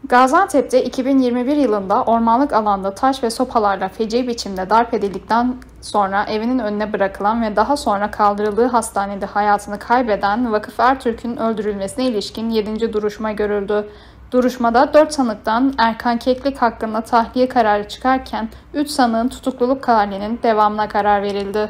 Gaziantep'te 2021 yılında ormanlık alanda taş ve sopalarla feci biçimde darp edildikten sonra evinin önüne bırakılan ve daha sonra kaldırıldığı hastanede hayatını kaybeden Vakıf Ertürk'ün öldürülmesine ilişkin 7. duruşma görüldü. Duruşmada 4 sanıktan Erkan Keklik hakkında tahliye kararı çıkarken 3 sanığın tutukluluk halinin devamına karar verildi.